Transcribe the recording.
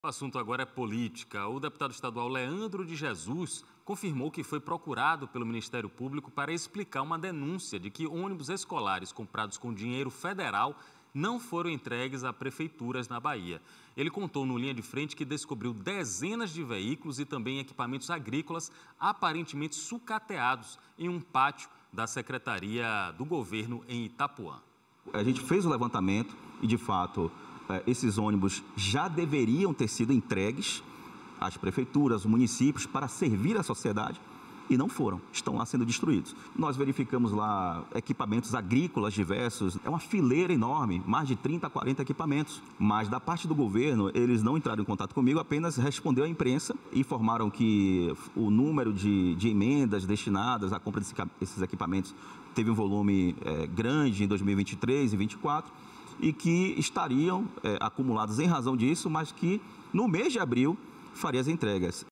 O assunto agora é política. O deputado estadual Leandro de Jesus confirmou que foi procurado pelo Ministério Público para explicar uma denúncia de que ônibus escolares comprados com dinheiro federal não foram entregues a prefeituras na Bahia. Ele contou no Linha de Frente que descobriu dezenas de veículos e também equipamentos agrícolas aparentemente sucateados em um pátio da Secretaria do Governo em Itapuã. A gente fez o levantamento e, de fato, esses ônibus já deveriam ter sido entregues às prefeituras, aos municípios, para servir à sociedade e não foram, estão lá sendo destruídos. Nós verificamos lá equipamentos agrícolas diversos, é uma fileira enorme, mais de 30 a 40 equipamentos, mas da parte do governo eles não entraram em contato comigo, apenas respondeu à imprensa e informaram que o número de emendas destinadas à compra desses equipamentos teve um volume grande em 2023 e 2024, e que estariam acumulados em razão disso, mas que no mês de abril faria as entregas.